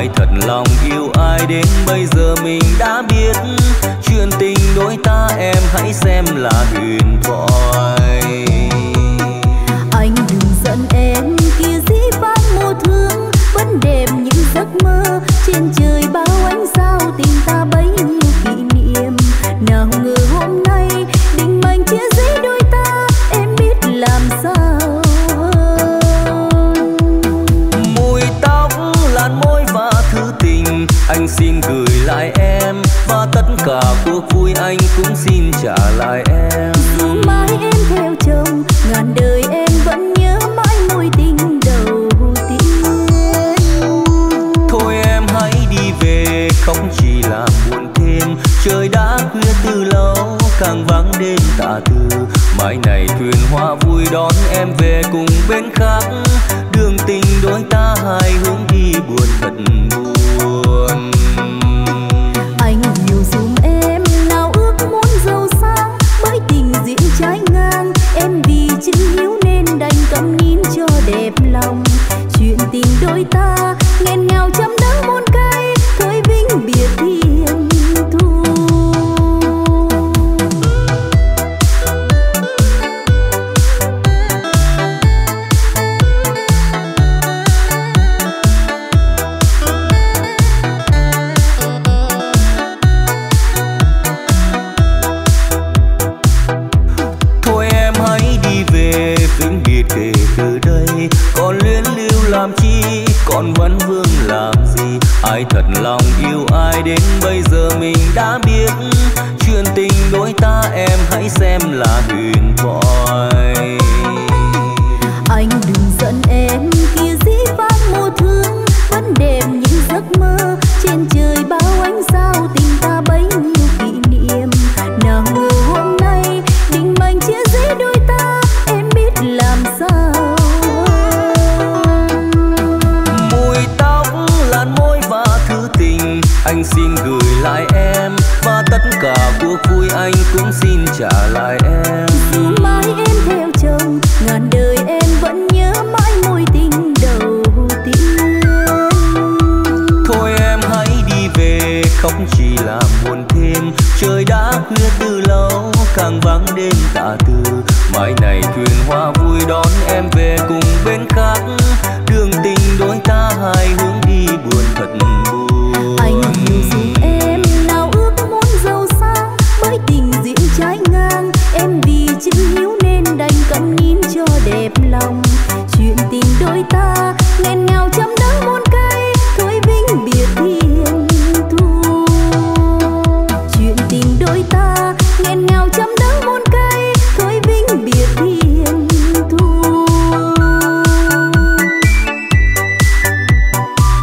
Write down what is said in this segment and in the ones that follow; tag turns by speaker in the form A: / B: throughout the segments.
A: ai thật lòng yêu ai đến bây giờ mình đã biết. Chuyện tình đôi ta em hãy xem là huyền thoại.
B: Anh đừng giận em kia dĩ vãng mùa thương vẫn đẹp những giấc mơ. Trên trời bao ánh sao tình ta bấy nhiêu kỷ niệm. Nào ngờ hôm nay định mệnh chia rẽ đôi ta, em biết làm sao.
A: Mùi tóc làn môi và thư tình anh xin gửi lại em, và tất cả cuộc vui anh cũng xin trả lại em.
B: Dù mãi em theo chồng ngàn đời em vẫn nhớ mãi mối tình đầu tiên.
A: Thôi em hãy đi về không chỉ là buồn thêm. Trời đã khuya từ lâu càng vắng đêm tà tư. Mai này thuyền hoa vui đón em về cùng bên khác. Đường tình đôi ta hai hướng đi buồn thật buồn.
B: Anh hiểu dùm em nào ước muốn giàu sang, bởi tình diễn trái ngang. Em vì chữ hiếu nên đành câm nín cho đẹp lòng. Chuyện tình đôi ta nghẹn ngào trăm đắng muôn cay, thôi vĩnh biệt thiên thu.
A: Thôi em hãy đi về vĩnh biệt kể từ đây. Còn luyến lưu làm chi, còn vấn vương làm gì. Ai thật lòng yêu ai đến bây giờ mình đã biết. Chuyện tình đôi ta em hãy xem là huyền thoại.
B: Anh đừng giận em kia dĩ vãng mùa thương vẫn đẹp những giấc mơ. Trên trời bao ánh sao tình ta bấy nhiêu kỷ niệm. Nào ngờ hôm nay định mệnh chia rẽ đôi ta, em biết làm sao.
A: Mùi tóc làn môi và thư tình anh xin gửi lại em, và tất cả cuộc vui anh cũng xin trả lại em.
B: Dù mãi em theo chồng ngàn đời em vẫn nhớ mãi mối tình đầu tiên.
A: Thôi em hãy đi về không chỉ là buồn thêm. Trời đã khuya từ lâu càng vắng đêm tà tư. Mai này thuyền hoa vui đón em về cùng bên khác. Đường tình đôi ta hai hướng đi buồn thật buồn.
B: Anh hiểu dùm em nào ước muốn giàu sang, bởi tình diễn trái ngang. Em vì chữ hiếu nên đành câm nín cho đẹp lòng. Chuyện tình đôi ta nghẹn ngào trăm đắng muôn cay, thôi vĩnh biệt thiên thu. Chuyện tình đôi ta nghẹn ngào trăm đắng muôn cay, thôi vĩnh biệt thiên thu.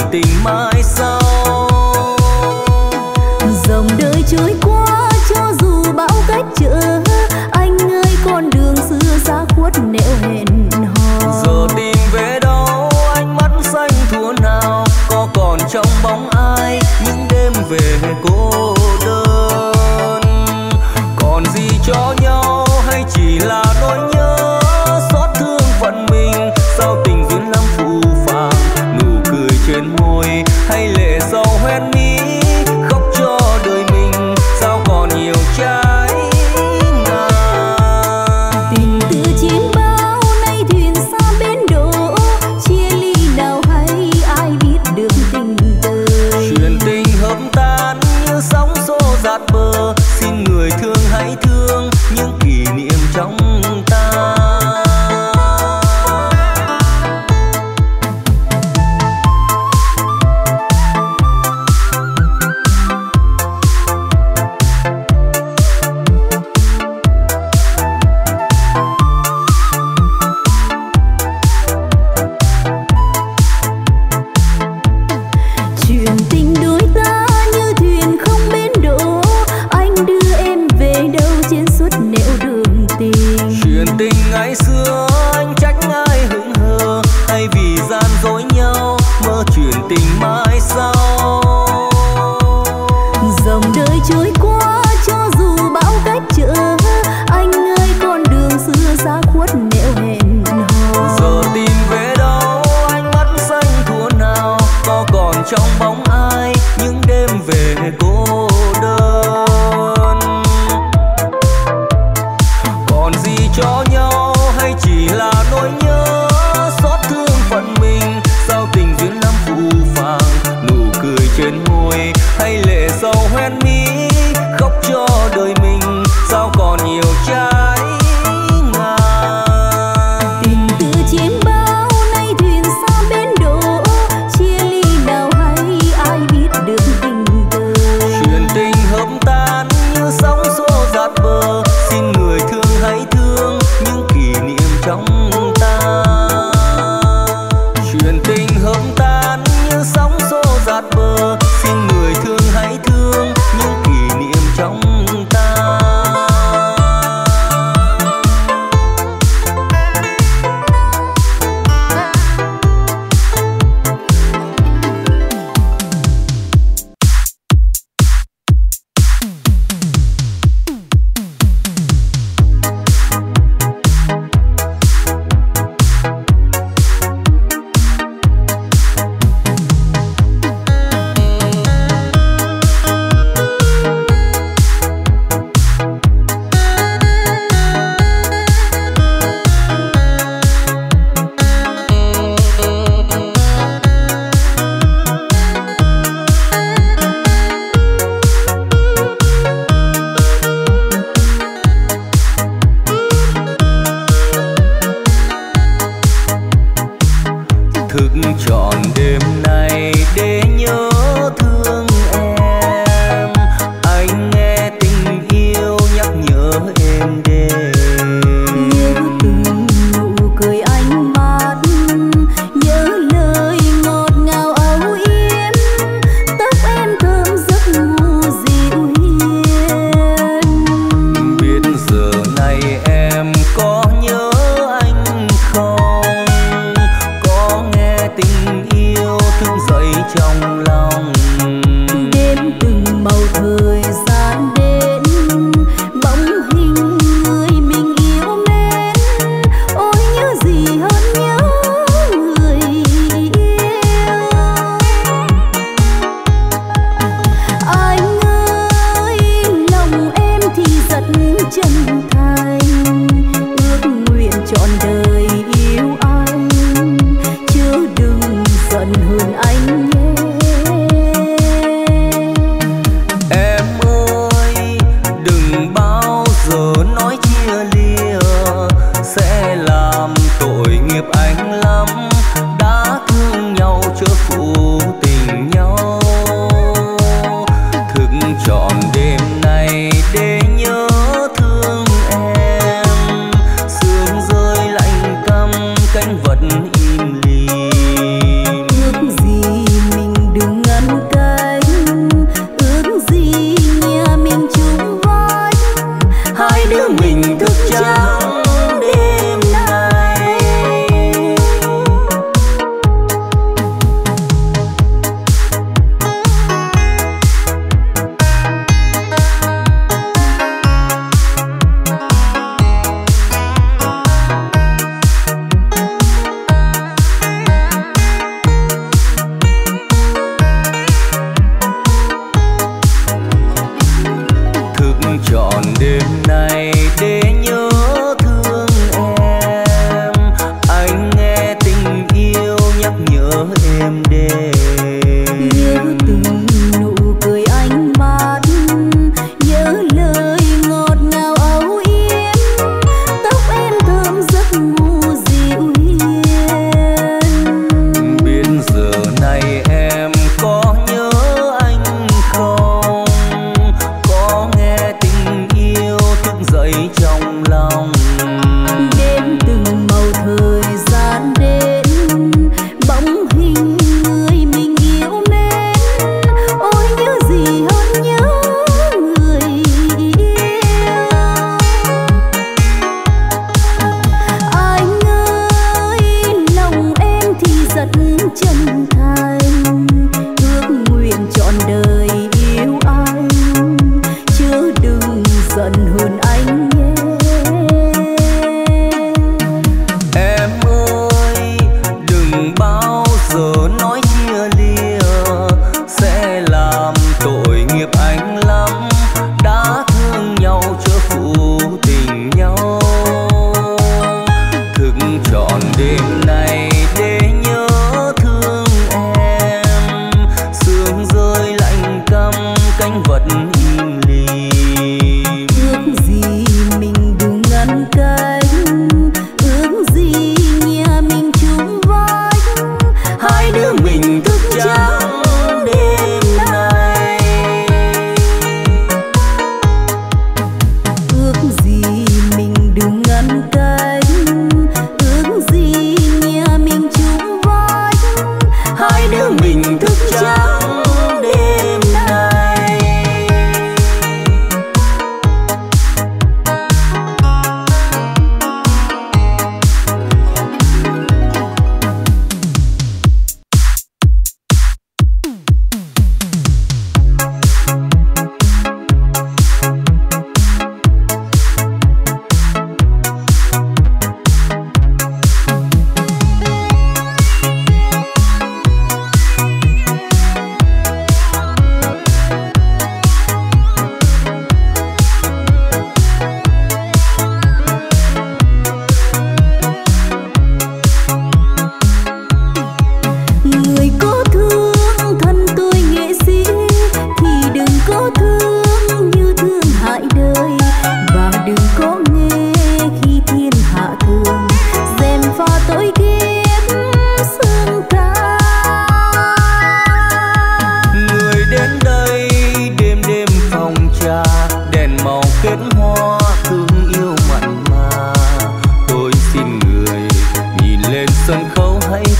A: tình mai sau.
B: Dòng đời trôi qua cho dù bão cách trở, anh ơi con đường xưa xa khuất nẻo hẹn hò.
A: Giờ tìm về đâu ánh mắt xanh thua nào, có còn trong bóng ai những đêm về cô đơn. Còn gì cho nhau hay chỉ là nỗi nhớ xót thương phận mình, sao tình duyên lắm phũ phàng. Nụ cười trên môi hay lệ sầu hoen mi, khóc cho đời mình sao còn nhiều trái ngang.
B: Tình từ chim bao nay thuyền xa bến đỗ, chia ly nào hay ai biết được tình đời.
A: Chuyện tình hợp tan như sóng xô dạt bờ, xin người thương hãy thương những kỷ niệm trong ta.
B: Chuyện tình đôi ta như thuyền không bến đỗ, anh đưa em về đâu trên suốt nẻo đường tình.
A: Chuyện tình ngày xưa anh trách ai hững hờ, hay vì gian dối nhau mơ chuyện tình mai sau.
B: Dòng đời trôi qua cho dù bão cách trở, anh ơi con đường xưa xa khuất nẻo hẹn hò.
A: Giờ tìm về đâu ánh mắt xanh thua nào, có còn trong bóng ai những đêm về cô đơn. Còn gì cho nhau hay chỉ là nỗi nhớ xót thương phận mình, sao tình duyên lắm phũ phàng. Nụ cười trên môi hay lệ sầu hoen mi, khóc cho đời mình sao còn nhiều trái ngang.
B: Tình từ chim bao nay thuyền xa bến đỗ, chia ly nào hay ai biết được tình đời.
A: Chuyện tình hợp tan như sóng xô dạt bờ, xin người thương hãy thương những kỷ niệm trong ta. Chuyện tình hợp tan như sóng xô dạt bờ, xin người thương hãy thương những kỷ niệm trong ta. Thức trọn đêm nay để nhớ thương em, anh nghe tình yêu nhắc nhớ em đêm.
B: Nhớ từng nụ cười ánh mắt, nhớ lời ngọt ngào âu yếm, tóc em thơm giấc ngủ dịu hiền.
A: Biết giờ này em có nhớ anh không, có nghe tình yêu thức dậy trong lòng.
B: Đêm từng màu thời gian đến, bóng hình người mình yêu mến, ôi nhớ gì hơn nhớ người yêu. Anh ơi lòng em thì rất chân thành, ước nguyện trọn đời yêu anh, chứ đừng giận hơn anh nhé.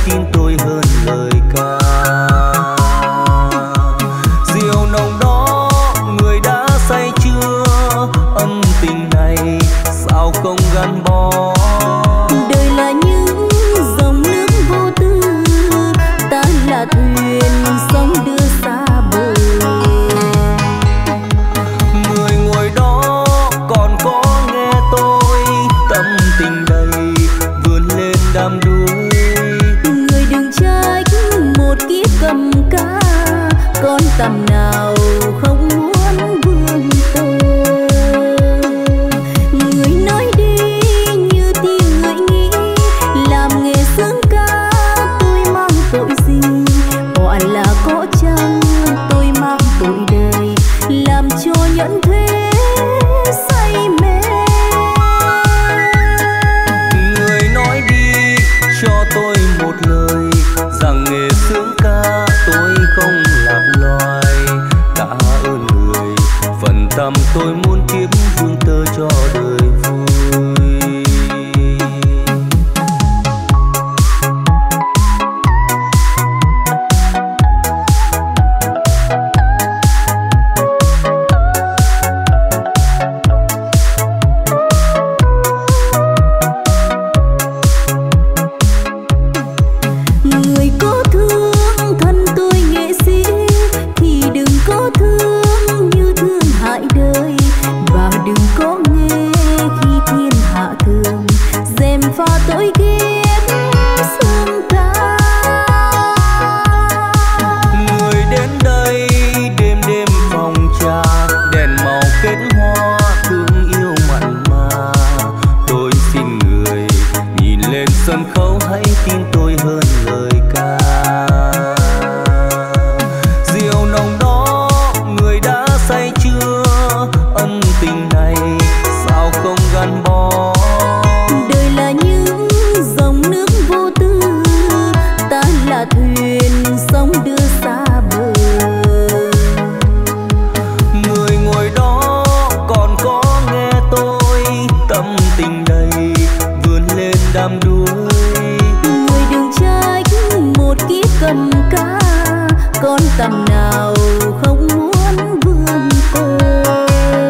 A: tin tôi hơn lời ca. Rượu nồng đó người đã say chưa, ân tình này sao không gắn bó.
B: Đời là những dòng nước vô tư, ta là thuyền sóng đưa xa bờ.
A: Người ngồi đó còn có nghe tôi, tâm tình đầy vươn lên đam đuối.
B: Người đừng trách một kiếp cầm cá, con tầm nào không muốn vươn tôi. Người nói đi như tiếng người nghĩ, làm nghề sướng ca tôi mang tội gì. Họa là có chăng tôi mang tội đời, làm cho nhẫn thế say mê.
A: Người nói đi cho tôi một lời, rằng nghề sướng ca tôi không lạc loài. Tạ ơn người, phần tâm tôi muốn kiếm vương tơ cho đời vui.
B: Người có thương thân tôi nghệ sĩ thì đừng có thương như thương hại đời, và đừng có nghe khi thiên hạ thường dèm pha tôi ghét sương ca.
A: Người đến đây đêm đêm phòng trà, đèn màu kết hoa thương yêu mặn mà. Tôi xin người nhìn lên sân khấu, hãy tin tôi hơn lời ca. Rượu nồng đó người đã say chưa, ân tình này sao không gắn bó.
B: Đời là những dòng nước vô tư, ta là thuyền sóng đưa xa bờ.
A: Người ngồi đó còn có nghe tôi, tâm tình đầy vươn lên đam đuối.
B: Người đừng trách một kiếp cầm cá, con tầm nào không muốn vươn tôi.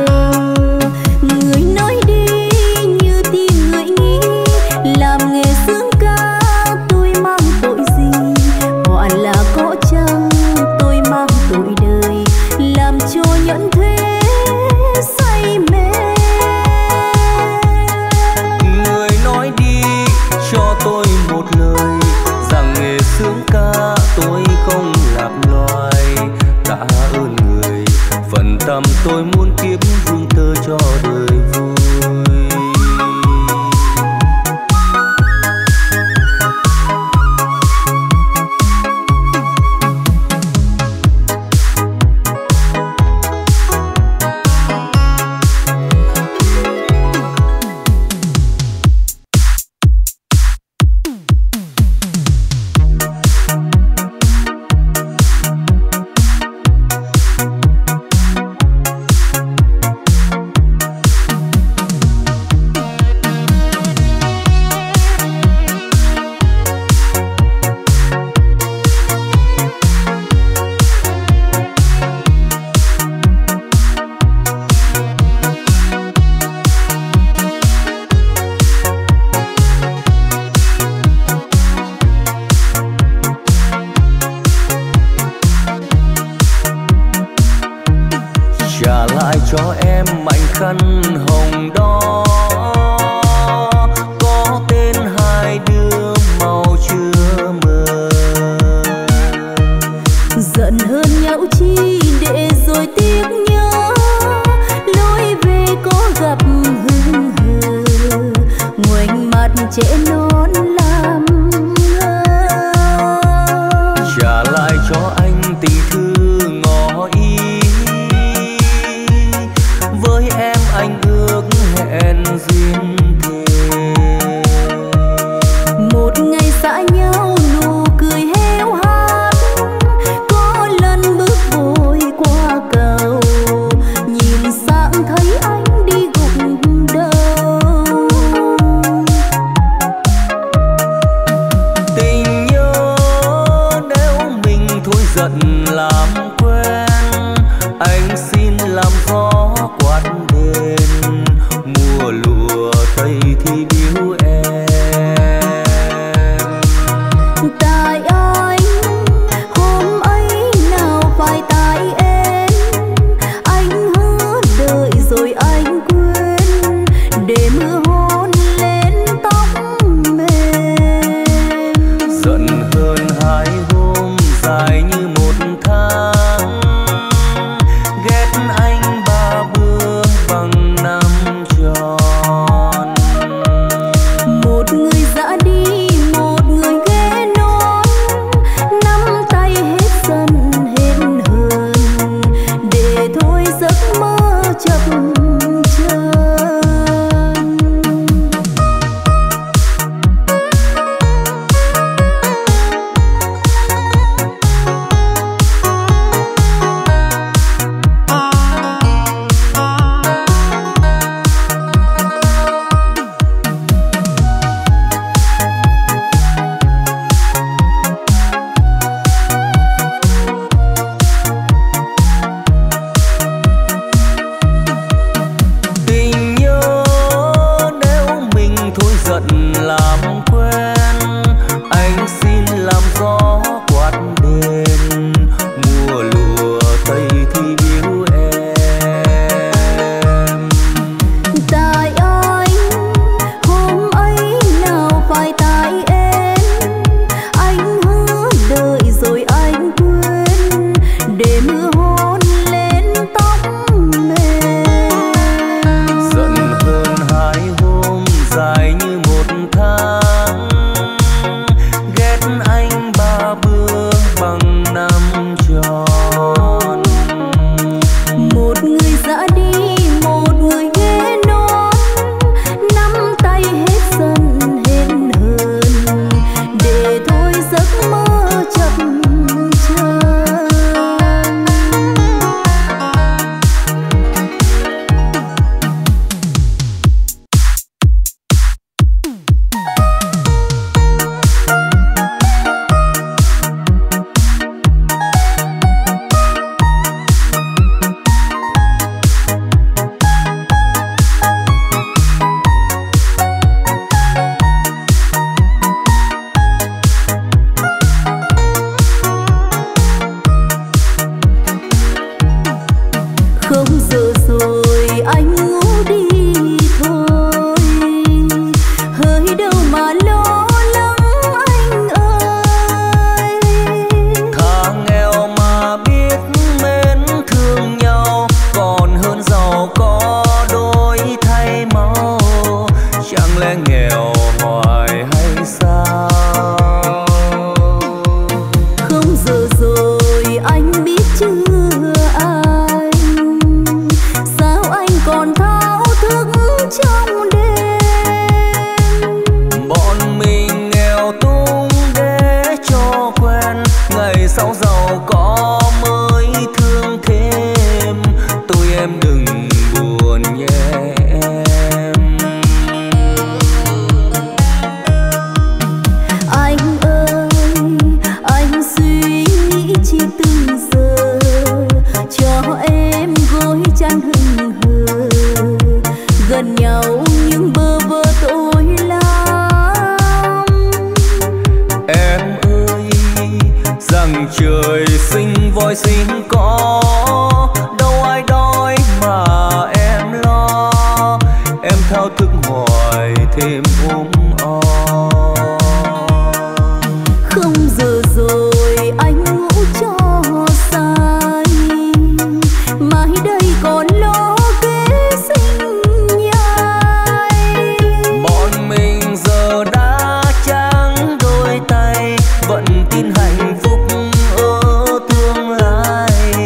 B: Người nói đi như tiếng người nghĩ, làm nghề sướng ca tôi mang tội gì. Họa là có chăng tôi mang tội đời, làm cho nhẫn thế say mê.
A: Người nói đi cho tôi một lời, rằng nghề sướng ca tôi không lạc loài. Tạ ơn người, phần tâm tôi muốn kiếm vương tơ cho đời vui. Trả lại cho em mảnh khăn hồng đó, có tên hai đứa màu chưa mờ.
B: Giận hơn nhau chi để rồi tiếc nhớ, lối về có gặp hững hờ, ngoảnh mặt trẻ non làm ngơ.
A: Trả lại cho anh tình thư ngỏ ý, với em anh giận làm quen, anh xin làm gió quát đền, mùa lụa tây thì biếu em.
B: Tại anh hôm ấy nào phải tại em, anh hứa đợi rồi anh quên, để mưa hôn lên tóc mềm.
A: Giận hơn 2 hôm dài như 1 tháng, ghét anh 3 bữa bằng 5 tròn.
B: Một người dã đi, một người ghé non, nắm tay hết giận hết hờn, để thôi giấc mơ chập chờn.
A: Tình nhớ nếu mình thôi giận làm quen, anh xin làm gió quát đền, mùa lụa tây thì biếu em.
B: Tại anh hôm ấy nào phải tại em, anh hứa đợi rồi anh quên, để mưa hôn lên tóc mềm.
A: Giận hơn 2 hôm dài như 1 tháng, ghét anh 3 bữa bằng 5 tròn.
B: Một người dã đi, một người ghé non, nắm tay hết giận hết hờn, để thôi giấc mơ chập chờn. Không giờ rồi anh ngủ đi thôi, hơi đâu mà lo lắng anh ơi.
A: Thà nghèo mà biết mến thương nhau, còn hơn giàu có đôi thay máu. Chẳng lẽ nghèo hoài hay sao?
B: Không giờ rồi anh biết chưa anh, sao anh còn thao thức trong đêm.
A: Bọn mình nghèo tung để cho quen, ngày sau giàu có mới thương thêm. Tôi em đừng buồn nhé em.
B: Anh ơi, anh suy nghĩ chi từng giờ, cho em gối chăn hững hờ, gần nhau nhưng bơ vơ tôi lắm.
A: Em ơi, rằng trời sinh voi sinh có, đâu ai đói mà em lo. Em thao thức hoài thêm ốm o.
B: Không giờ rồi anh ngủ cho say, mai đây còn lo kế sinh nhai.
A: Bọn mình giờ đã trắng đôi tay, vẫn tin hạnh phúc ở tương lai.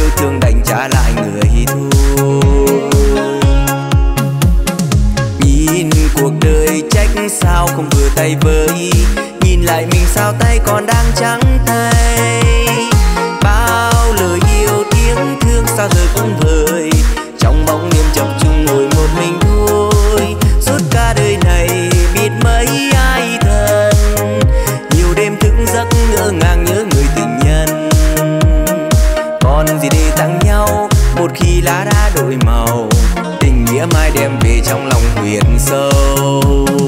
C: yêu thương đành trả lại người thôi. Nhìn cuộc đời trách sao không vừa tay với, nhìn lại mình sao tay còn đang trắng tay. Bao lời yêu tiếng thương sao giờ cũng vơi, trong bóng đêm chập chung ngồi một mình thôi. Suốt cả đời này biết mấy ai thân, nhiều đêm thức giấc ngỡ ngàng nhớ người tình nhân. Còn gì để tặng nhau một khi lá đã đổi màu, tình nghĩa mai đem về trong lòng huyệt sâu.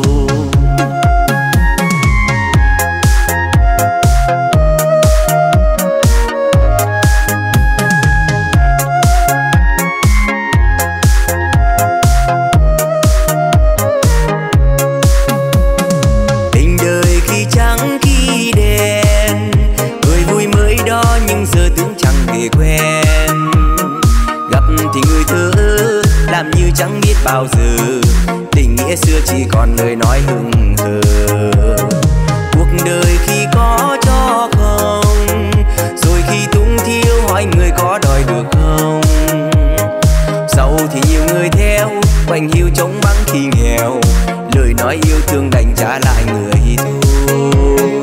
C: Tình đời khi trắng khi đen, người vui mới đó nhưng giờ tưởng chẳng hề quen. Gặp thì người thơ làm như chẳng biết bao giờ, tình nghĩa xưa chỉ còn lời nói hững hờ. Cuộc đời khi có cho không, rồi khi túng thiếu hỏi người có đòi được không. Sau thì nhiều người theo quanh hiu trống vắng khi nghèo, lời nói yêu thương đành trả lại người thôi.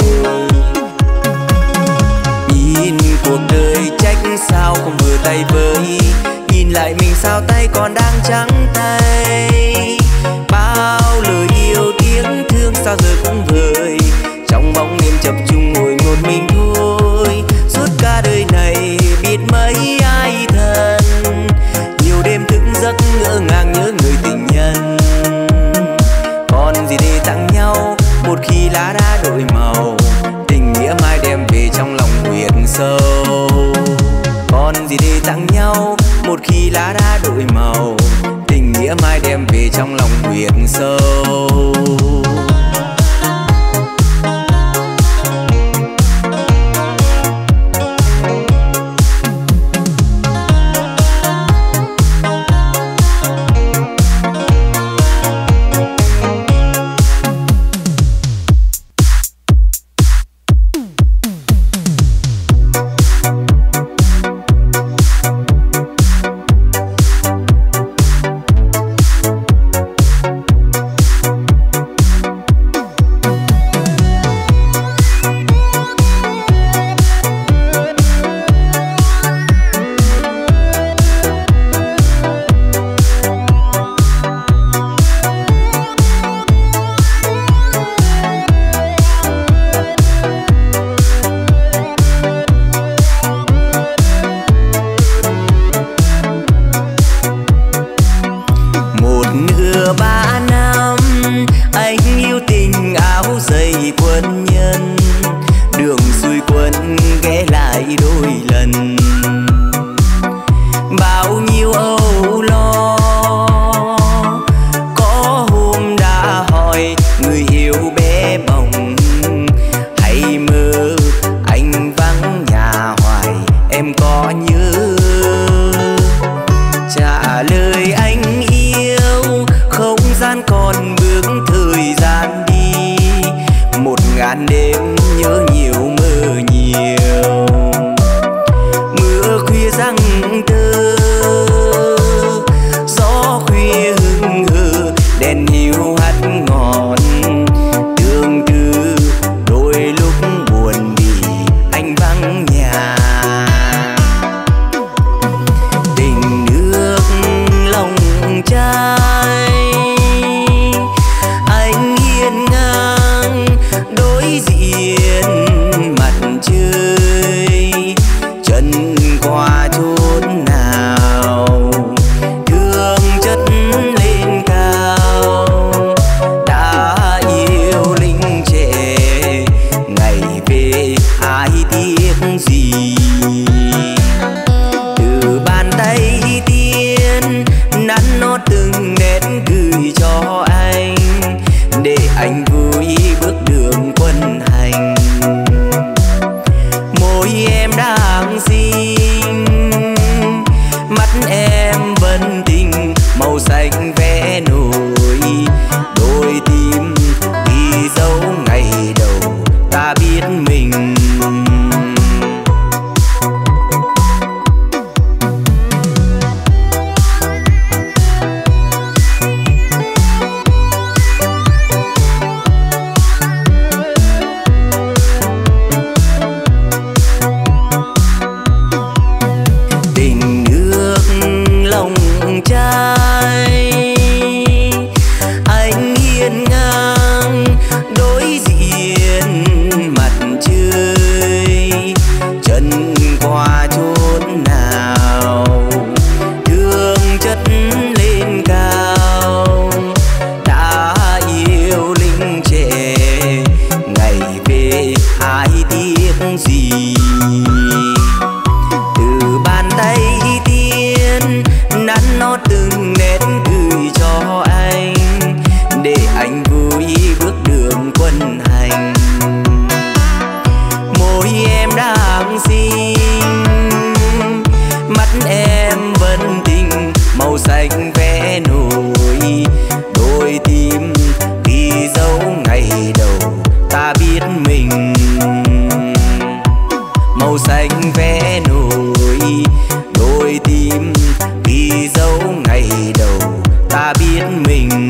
C: Nhìn cuộc đời trách sao không vừa tay với, nhìn lại mình sao tay còn đang trắng tay. Bao lời yêu tiếng thương sao giờ cũng vơi, trong bóng đêm chập chung ngồi một mình thôi. Suốt cả đời này biết mấy ai thân, nhiều đêm thức giấc ngỡ ngàng nhớ người tình nhân. Còn gì để tặng nhau một khi lá đã đổi màu, tình nghĩa mai đem về trong lòng huyệt sâu. Còn gì để tặng nhau một khi lá đã đổi màu, tình nghĩa mai đem về trong lòng huyệt sâu. em vẫn tình màu xanh vẽ nổi đôi tim ghi dấu ngày đầu ta biết mình. Màu xanh vẽ nổi đôi tim ghi dấu ngày đầu ta biết mình.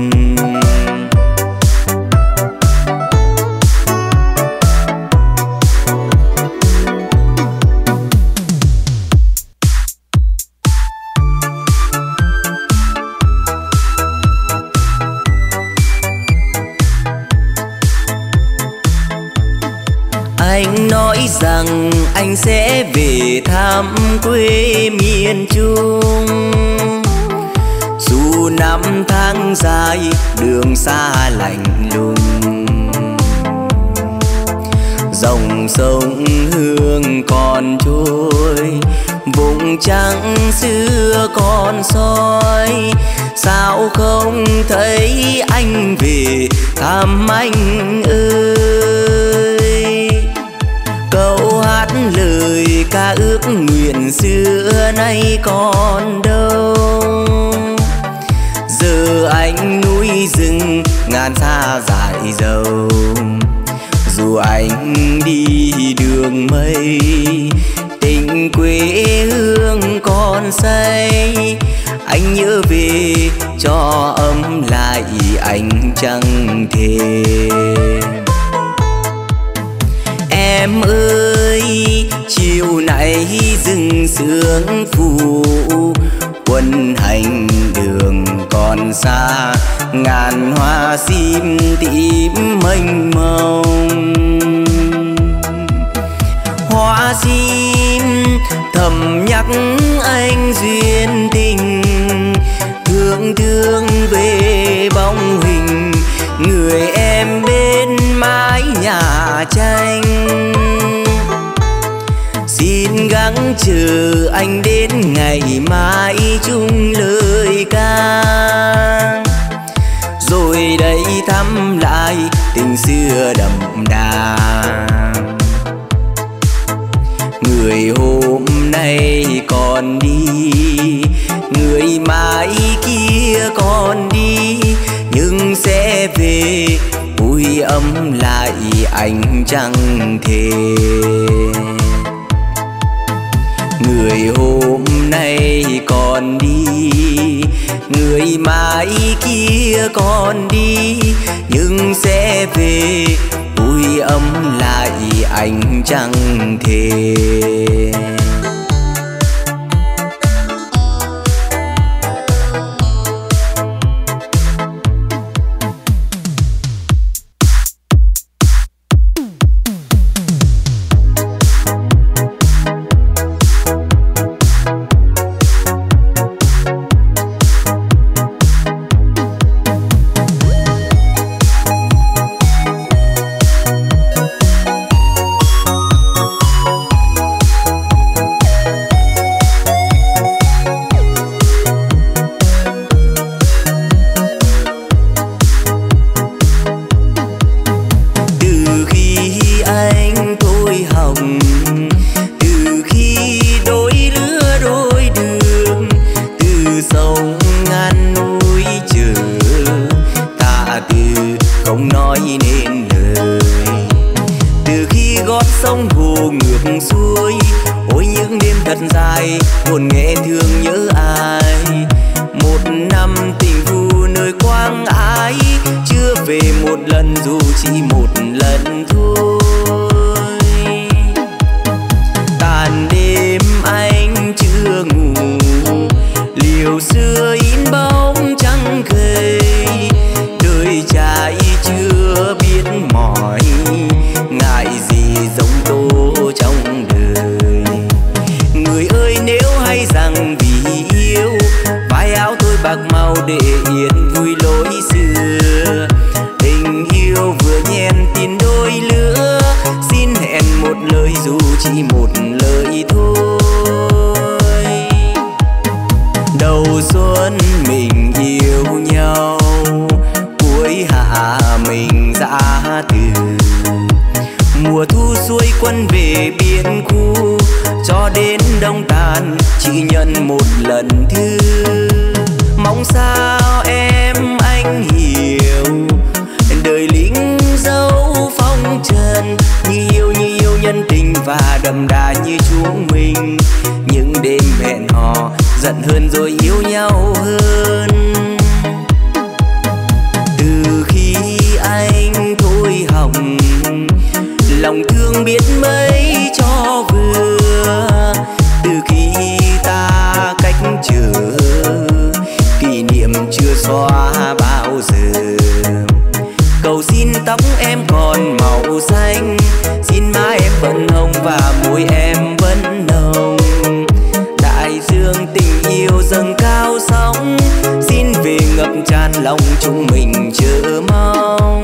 C: Anh nói rằng anh sẽ về thăm quê miền Trung, dù năm tháng dài đường xa lạnh lùng. Dòng sông Hương còn trôi, vùng trắng xưa còn soi. Sao không thấy anh về thăm anh ơi? Câu hát lời ca ước nguyện xưa nay còn đâu? Giờ anh núi rừng ngàn xa dải dầu, dù anh đi đường mây tình quê hương còn say. Anh nhớ về cho ấm lại anh chẳng thể. Em ơi chiều nay rừng sương phủ, quân hành đường còn xa, ngàn hoa sim tím mênh mông. Hoa sim thầm nhắc anh duyên tình, thương thương về bóng hình người em bên mái nhà tranh. Xin gắng chờ anh đến ngày mai chung lời ca, rồi đây thăm lại tình xưa đậm đà. Người hôm nay còn đi, người mai kia còn đi, nhưng sẽ về vui ấm lại anh chẳng thể. Người hôm nay còn đi, người mai kia còn đi, nhưng sẽ về vui ấm lại anh chẳng thể. chỉ nhận một lần thư. Mong sao em anh hiểu, đời lính dấu phong trần, như yêu nhân tình và đậm đà như chúng mình. Những đêm hẹn hò giận hơn rồi yêu nhau hơn. Từ khi anh thôi học, lòng thương biết mấy cho vừa. Từ khi ta cách trở, kỷ niệm chưa xóa bao giờ. Cầu xin tóc em còn màu xanh, xin má em vẫn hồng và môi em vẫn nồng. Đại dương tình yêu dâng cao sóng, xin về ngập tràn lòng chúng mình chờ mong.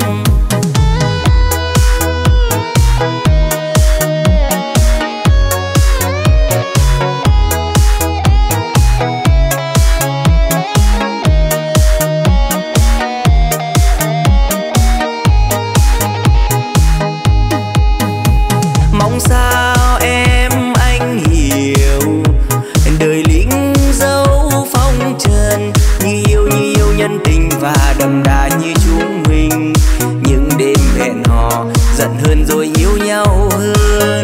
C: Sao em anh hiểu, đời lính dấu phong trần, như yêu nhân tình và đậm đà như chúng mình. Những đêm hẹn hò giận hơn rồi yêu nhau hơn.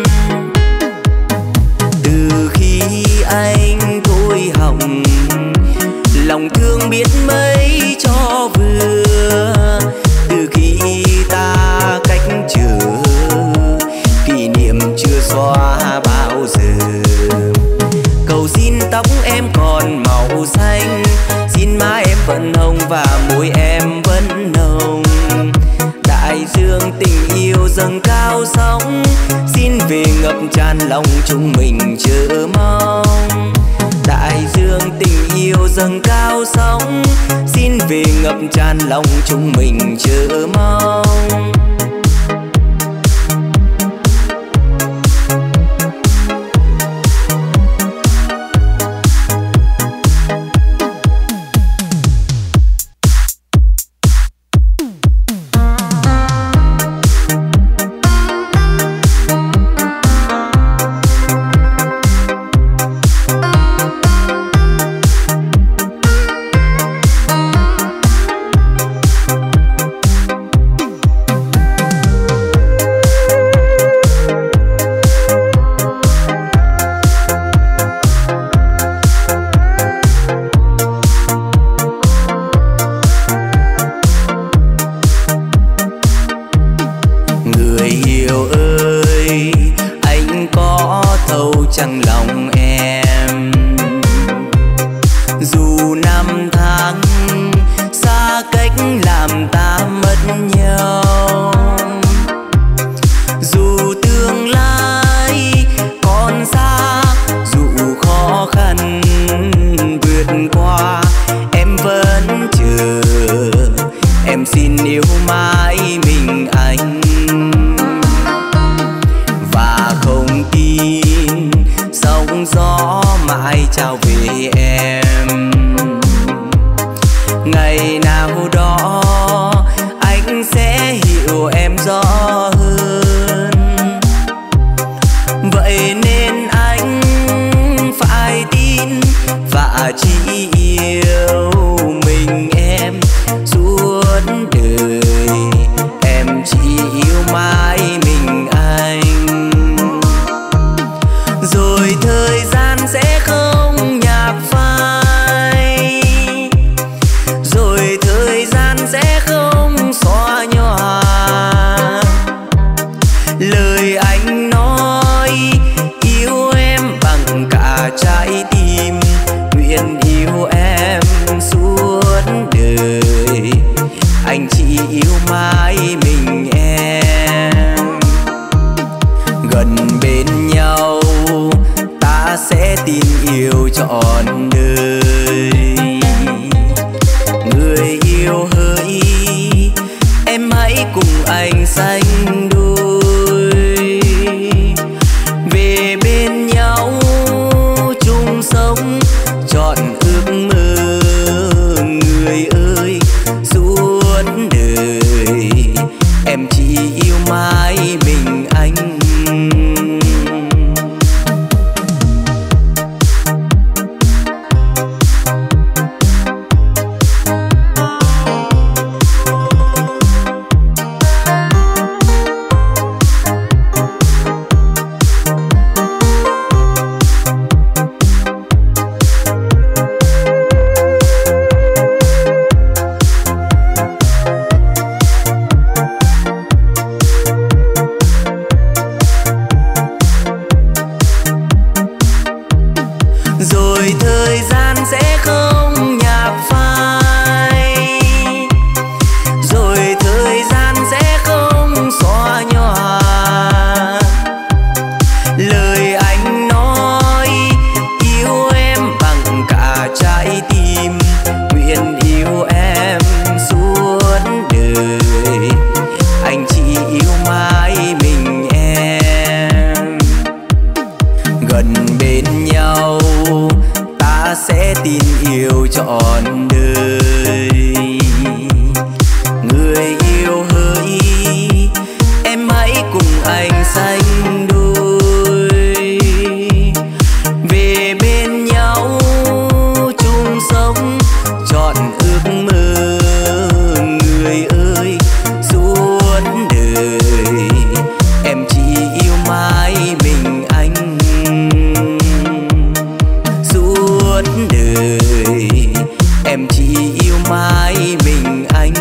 C: Từ khi anh thôi học, lòng thương biết mấy cho vừa. Từ khi ta cách trở, kỷ niệm chưa xóa bao giờ. Cầu xin tóc em còn màu xanh, xin má em vẫn hồng và môi em vẫn nồng. Đại dương tình yêu dâng cao sóng, xin về ngập tràn lòng chúng mình chờ mong. Đại dương tình yêu dâng cao sóng, xin về ngập tràn lòng chúng mình chờ mong. Chẳng lòng em, dù năm tháng xa cách làm ta mất nhau, dù tương lai còn xa, dù khó khăn vượt qua, em vẫn chờ. Em xin yêu mãi mình anh, và không tin sóng gió mãi trao về em. Ngày nào đó anh sẽ hiểu em rõ hơn. Vậy nên anh phải tin và chỉ yêu mình em suốt đời. Em chỉ yêu mãi mình anh, rồi thời gian sẽ không nhạt phai, rồi thời gian sẽ không xóa nhòa lời anh nói yêu em bằng cả trái tim. Nguyện yêu em suốt đời, anh chỉ yêu mãi mình em. Gần bên nhau ta sẽ tin yêu trọn đời. Người yêu hỡi, em hãy cùng anh sánh đôi, về bên nhau chung sống trọn ước mơ. Người ơi suốt đời em chỉ yêu mãi mình anh. thời gian sẽ không nhạt phai, rồi thời gian sẽ không xóa nhòa lời anh nói yêu em bằng cả trái tim, nguyện yêu em suốt đời, anh chỉ yêu mãi mình em. Gần bên nhau ta sẽ tin yêu trọn đời, người yêu hỡi em hãy cùng anh sánh đôi, về bên nhau chung sống trọn ước mơ, người ơi suốt đời em chỉ yêu mãi mình anh, suốt đời em chỉ yêu mãi mình anh.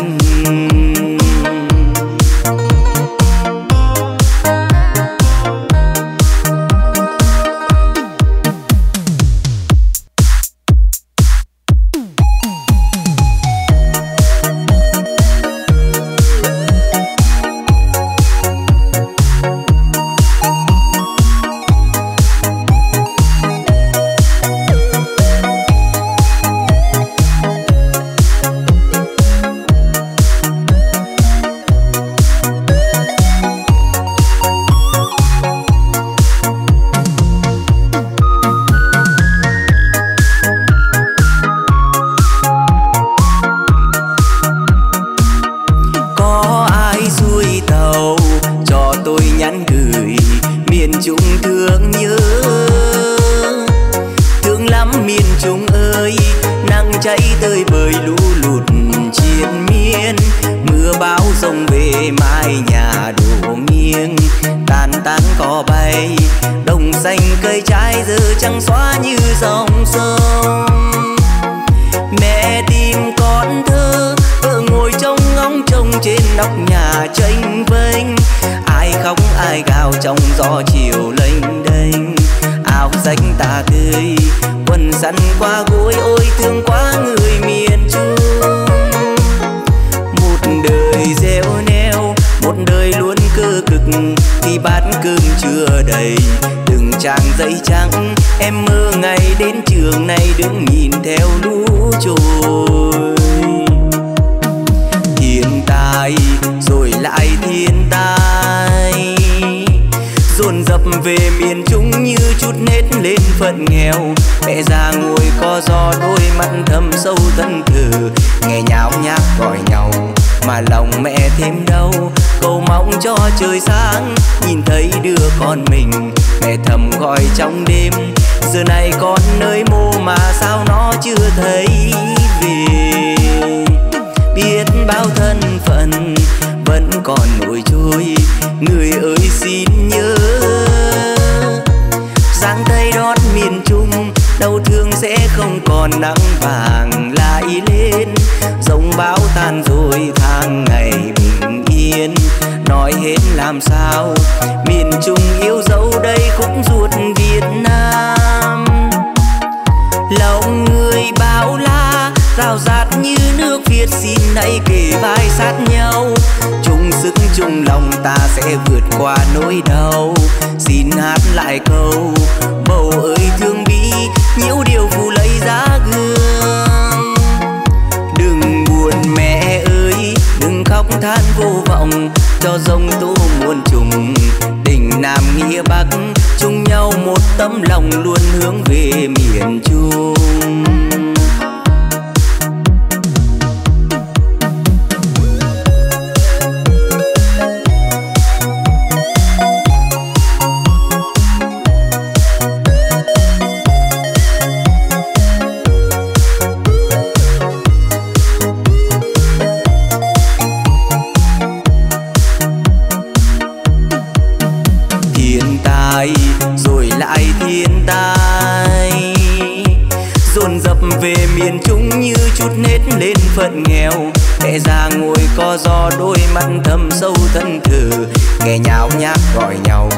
A: phận nghèo, mẹ già ngồi co ro đôi mắt thâm sâu thân thờ, nghe nháo nhác gọi nhau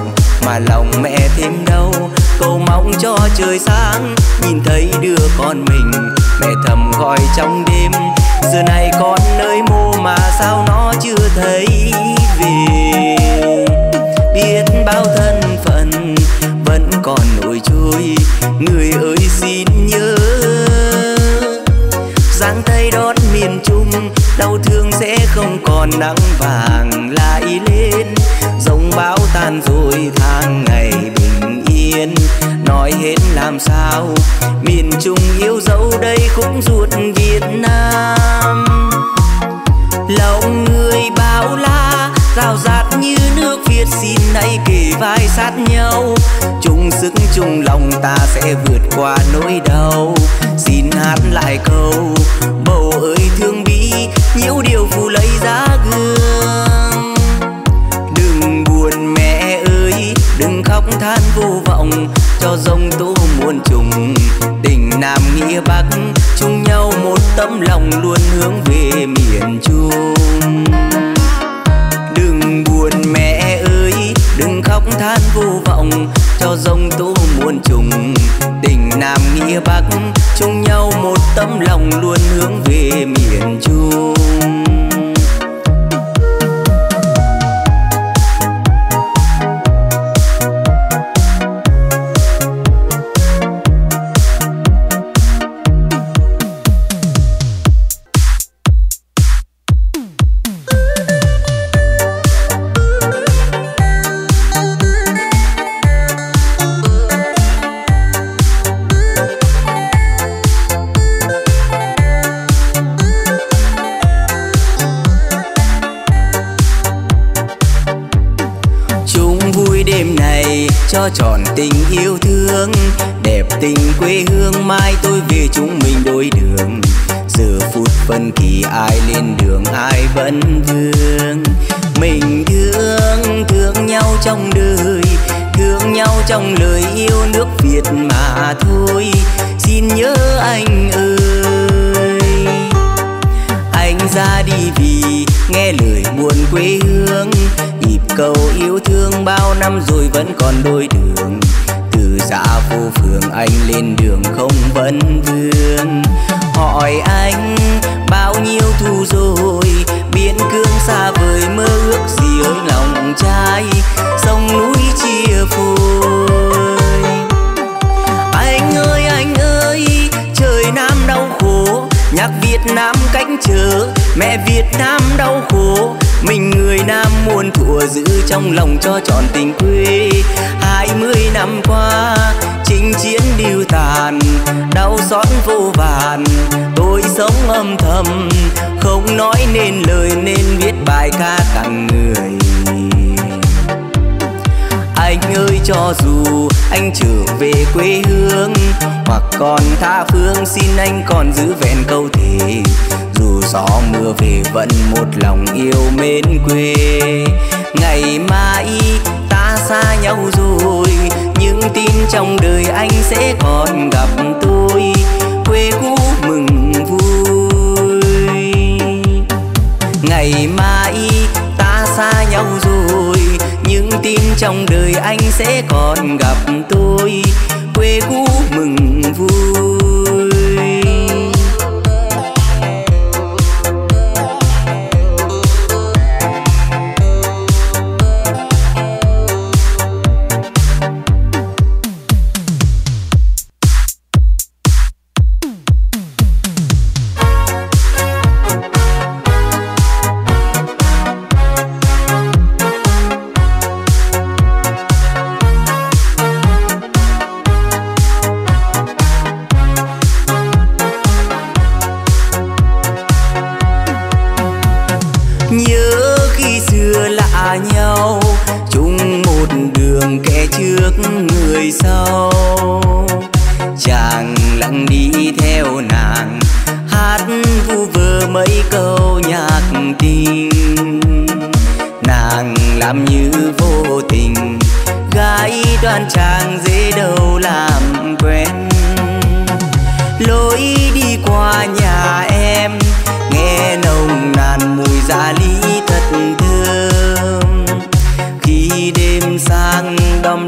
C: mà lòng mẹ thêm đau. Cầu mong cho trời sáng nhìn thấy đứa con mình, mẹ thầm gọi trong đêm. Giờ này con nơi mô mà sao nó chưa thấy về. Biết bao thân phận vẫn còn nổi trôi, người ơi xin nhớ. Giang tay đón miền Trung, đau thương sẽ không còn nắng vàng lại lên. Giông bão tan rồi tháng ngày bình yên, nói hết làm sao miền Trung yêu dấu đây cũng ruột Việt Nam. Lòng người bao la rào rạt như nước Việt, xin hãy kề vai sát nhau, chung sức chung lòng ta sẽ vượt qua nỗi đau. Xin hát lại câu bầu ơi thương bí, nhiễu điều phù lấy giá gương. Đừng buồn mẹ ơi, đừng khóc than vô vọng, cho dòng tố muôn trùng. Tình Nam nghĩa Bắc chung nhau một tấm lòng luôn hướng về miền Trung. Đừng buồn mẹ ơi, đừng khóc than vô vọng, cho dòng tố muôn trùng. Tình Nam nghĩa Bắc chung nhau một tấm lòng luôn hướng về miền Trung. Cho tròn tình yêu thương, đẹp tình quê hương, mai tôi về chúng mình đôi đường. Giờ phút phân kỳ ai lên đường ai vẫn vương. Mình thương nhau trong đời, thương nhau trong lời yêu nước Việt mà thôi. Xin nhớ anh ơi, anh ra đi vì nghe lời buồn quê hương. Nhịp cầu yêu thương bao năm rồi vẫn còn đôi đường. Từ xã vô phường anh lên đường không vấn vương. Hỏi anh bao nhiêu thu rồi, biển cương xa vời mơ ước gì ơi lòng trai. Sông núi chia phôi. Anh ơi, trời Nam đau khổ, nhạc Việt Nam cách trở, mẹ Việt Nam đau khổ. Mình người Nam muôn thuở giữ trong lòng cho trọn tình quê. 20 năm qua chinh chiến điêu tàn, đau xót vô vàn. Tôi sống âm thầm không nói nên lời, nên viết bài ca tặng người. Anh ơi cho dù anh trở về quê hương hoặc còn tha phương, xin anh còn giữ vẹn câu thề. Dù gió mưa về vẫn một lòng yêu mến quê. Ngày mai ta xa nhau rồi, nhưng tin trong đời anh sẽ còn gặp tôi. Quê cũ mừng vui. Ngày mai ta xa nhau rồi, nhưng tin trong đời anh sẽ còn gặp tôi. Quê cũ mừng vui. Sau chàng lặng đi theo nàng, hát vu vơ mấy câu nhạc tình. Nàng làm như vô tình, gái đoan trang dễ đâu làm quen. Lối đi qua nhà em nghe nồng nàn mùi gia ly thật thơm. Khi đêm sang đom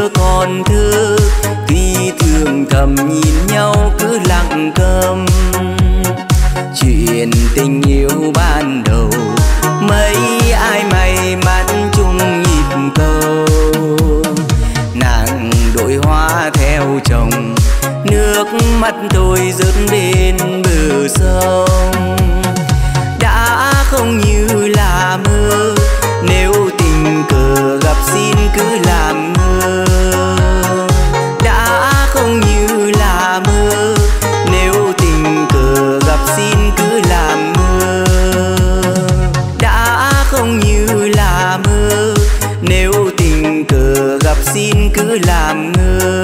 C: xưa còn thơ, khi thương thầm nhìn nhau cứ lặng câm. Chuyện tình yêu ban đầu mấy ai may mắn chung nhịp cầu. Nàng đội hoa theo chồng, nước mắt tôi rớt bên bờ sông. Đã không như là mơ, nếu tình cờ gặp xin cứ làm ngơ. Đã không như là mơ, nếu tình cờ gặp xin cứ làm ngơ. Đã không như là mơ, nếu tình cờ gặp xin cứ làm ngơ.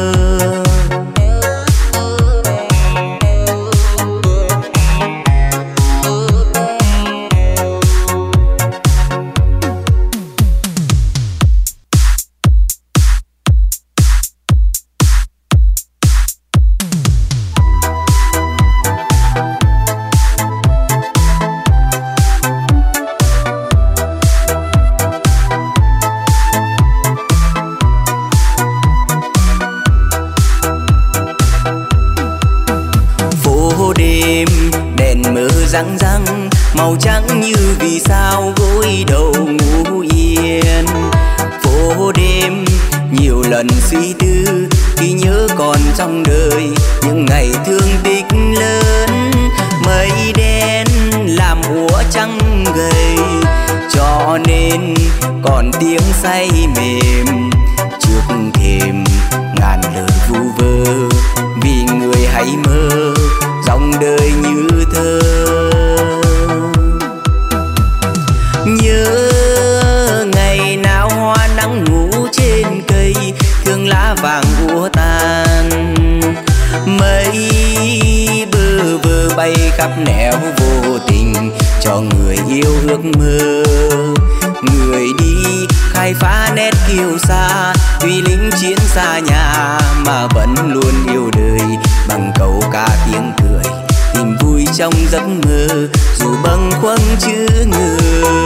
C: Răng răng màu trắng như vì sao gối đầu ngủ yên. Phố đêm nhiều lần suy tư khi nhớ còn trong đời những ngày thương tích lớn. Mây đen làm úa trăng gầy, cho nên còn tiếng say mềm trước thềm ngàn lời vu vơ. Vì người hãy mơ dòng đời như thơ. Nhớ ngày nào hoa nắng ngủ trên cây, thương lá vàng úa tan. Mây bơ vơ bay khắp nẻo vô tình cho người yêu ước mơ. Người đi khai phá nét kiêu sa, tuy lính chiến xa nhà mà vẫn luôn yêu đời bằng câu ca tiếng cười. Tìm vui trong giấc mơ dù bâng khuâng chữ ngờ.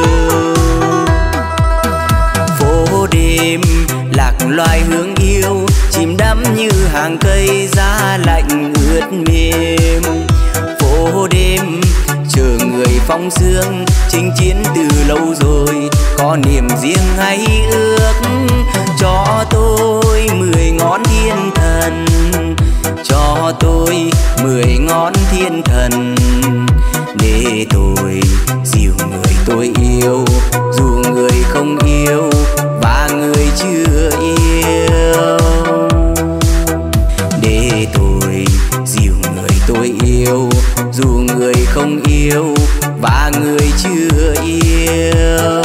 C: Phố đêm lạc loài hương yêu, chìm đắm như hàng cây giá lạnh ướt mềm. Phố đêm chờ người phong sương, chinh chiến từ lâu rồi có niềm riêng hay ước. Cho tôi 10 ngón thiên thần, cho tôi 10 ngón thiên thần, để tôi dìu người tôi yêu dù người không yêu và người chưa yêu. Để tôi dìu người tôi yêu dù người không yêu và người chưa yêu.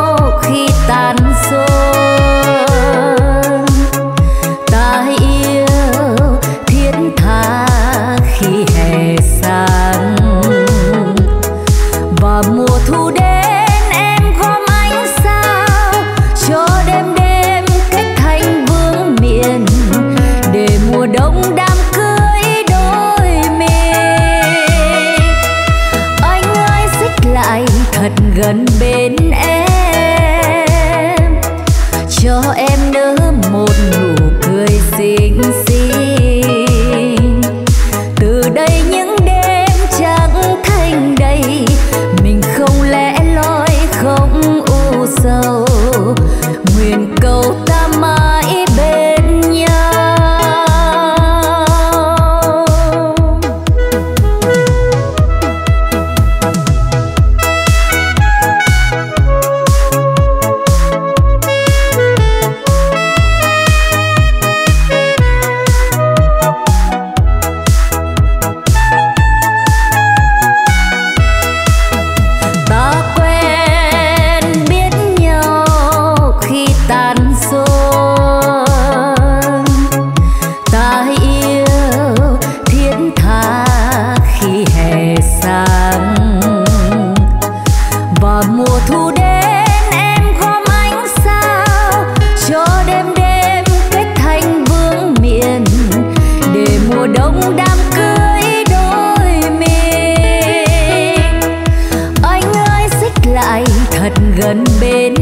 B: ta yêu đông đám cưới đôi mình. Anh ơi xích lại thật gần bên em, cho em nở một nụ cười xinh xinh. Từ đây những đêm trắng thành đầy, mình không lẻ loi không u sầu, nguyện cầu ta mãi bên nhau. Gần bên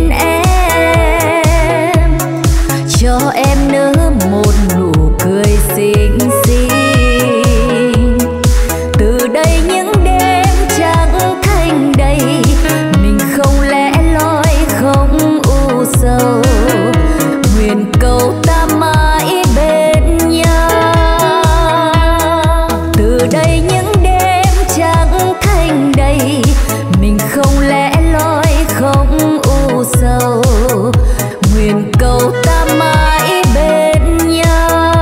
B: em, cho em nở một nụ cười xinh xinh. Từ đây những đêm trắng thành đầy, mình không lẻ loi không u sầu, nguyện cầu ta mãi bên nhau. Từ đây những đêm trắng thành đầy, mình không lẻ loi không u sầu, nguyện cầu ta mãi bên nhau.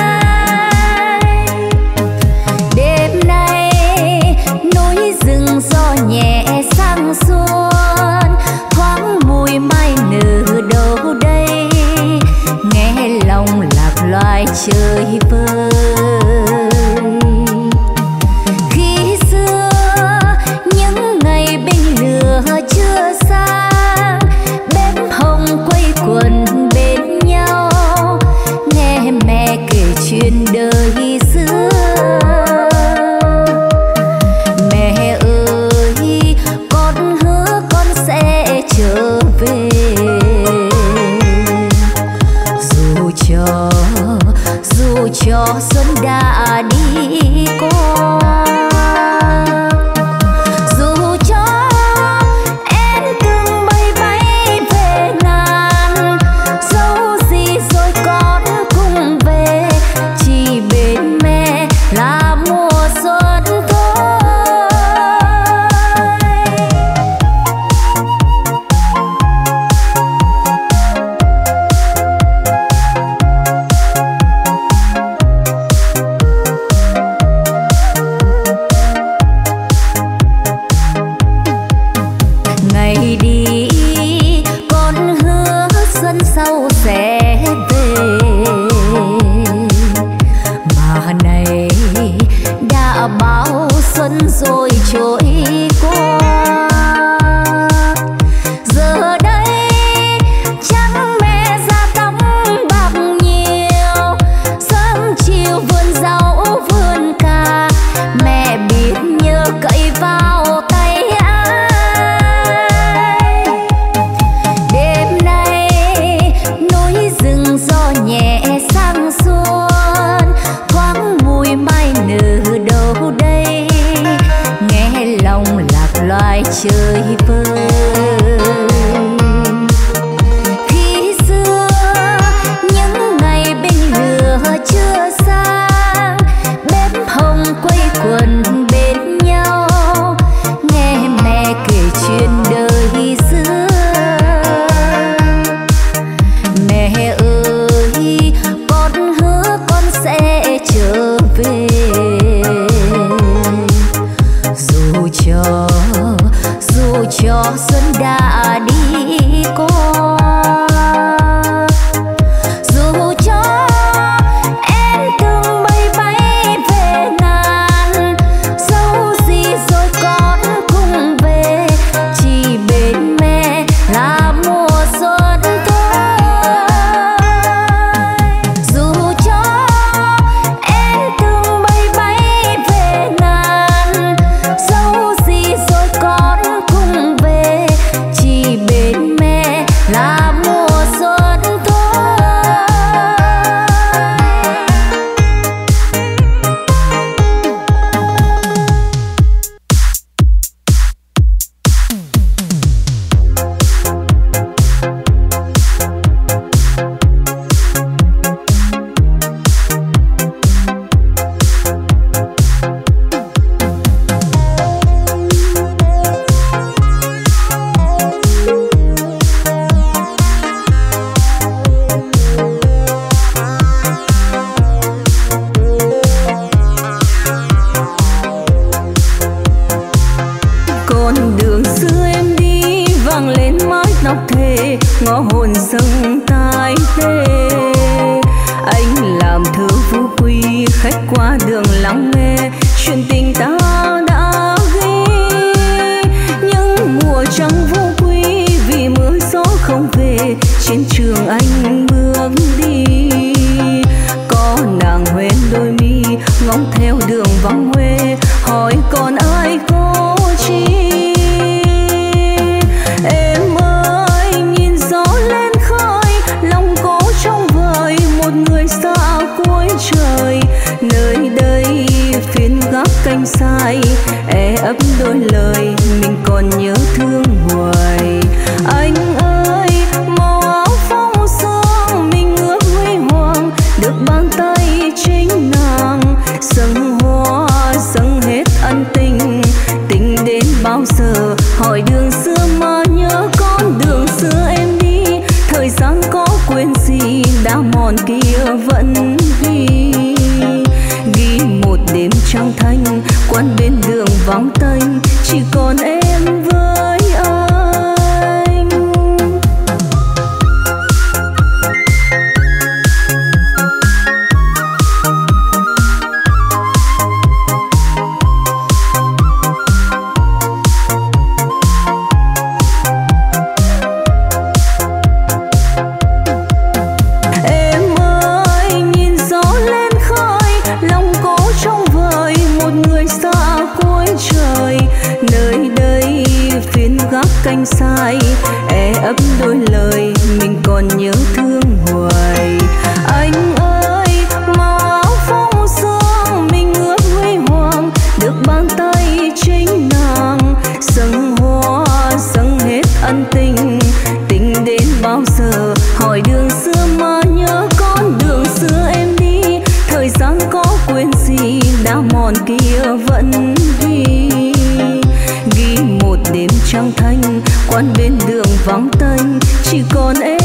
B: Rừng rồi trôi qua. Giờ đây chẳng mẹ ra tắm bạc nhiều, sớm chiều vườn rau vườn cà, mẹ biết nhớ cậy vào tay ai. Đêm nay núi rừng gió nhẹ sang xuân, thoáng mùi mai nở đâu đây, nghe lòng lạc loài chơi vơi. Khi xưa những ngày bên lửa chưa sang, bếp hồng quây quần bên nhau, nghe mẹ kể chuyện đời xưa. Mẹ ơi con hứa con sẽ trở về, dù cho xuân đã đi qua, dù cho em từng bay bay về ngàn, dẫu gì rồi con cùng về, chỉ bên mẹ là mùa xuân thôi. Dù cho em từng bay bay về ngàn, dẫu gì rồi con cùng về, chỉ bên mẹ là mùa xuân thôi. Con đường xưa em đi vang lên mái tóc thề, ngõ hồn sông tai tê. Anh làm thơ phú quý, khách qua đường lắng nghe chuyện tình ta đã ghi. Những mùa trăng vô quý vì mưa gió không về, trên trường anh bước đi. Có nàng hoen đôi mi ngóng theo đường vắng Huế, hỏi còn ai có chi. Em ơi nhìn gió lên khơi, lòng cố trong vời một người xa cuối trời. Nơi đây phiên gác canh sai, ấp đôi lời mình còn nhớ thương hoài. Anh ơi màu áo phong sương mình ước huy hoàng, được bàn tay chính nàng dâng hoa dâng hết ân tình. Tình đến bao giờ hỏi đường xưa mà nhớ con đường xưa em đi. Thời gian có quên gì đã mòn kia vẫn ghi. Ghi một đêm trăng thanh quán bên đường vắng tênh, chỉ còn em với anh. Canh sai ấp đôi lời mình còn nhớ thương hoài. Anh ơi màu áo phong sương mình ước huy hoàng, được bàn tay chính nàng dâng hoa dâng hết ân tình. Tình đến bao giờ hỏi đường xưa mà nhớ con đường xưa em đi. Thời gian có quên gì đã mòn kia vẫn ghi. Ghi một đêm trăng thanh quán bên đường vắng tênh, chỉ còn em